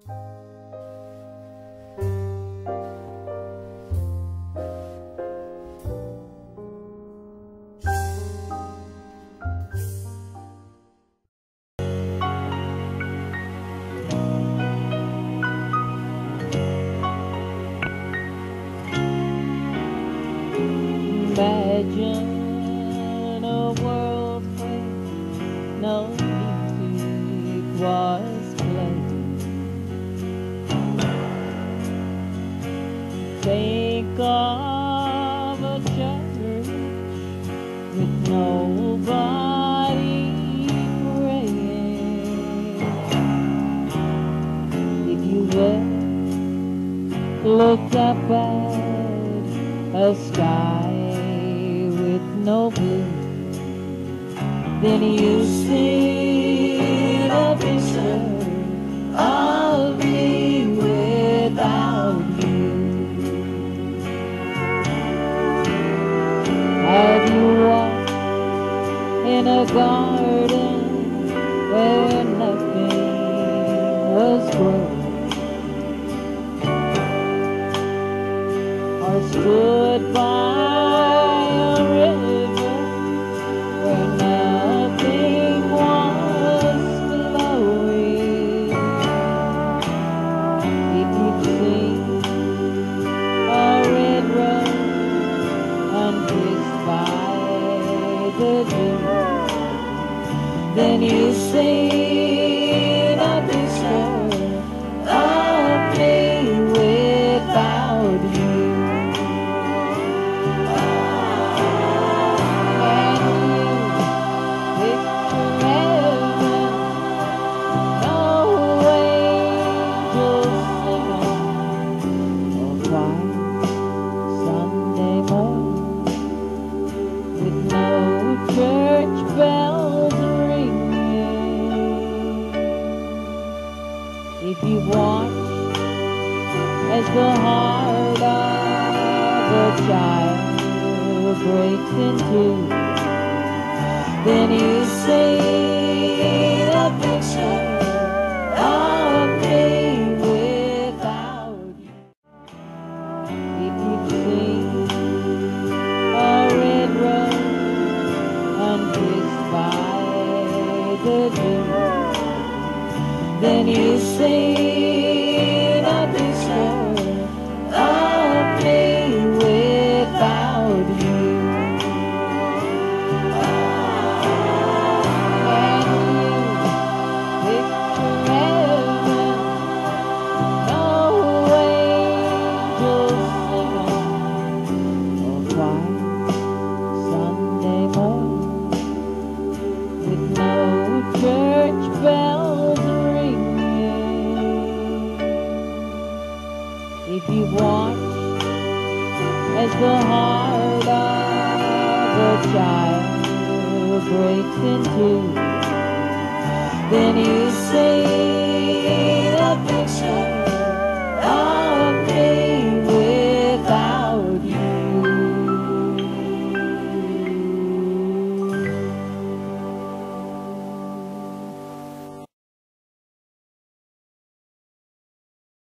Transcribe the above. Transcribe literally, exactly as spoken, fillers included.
Imagine a world where no music was played. Think of a church with nobody praying. If you ever looked up at a sky with no blue, then you see the picture of me without you. Have you walked in a garden where nothing was growing, or stood by then you see the picture of me without you. And you picture heaven, no angels singing, or quiet Sunday morning with no church bells. If you watch as the heart of a child breaks in two, then you see the picture of me without you. If you see a red rose unkissed by the dew, then you see the picture of me without you. And you picture heaven, no angels singing, or quiet Sunday morning with no church bells. If you watch as the heart of a child breaks in two, then you see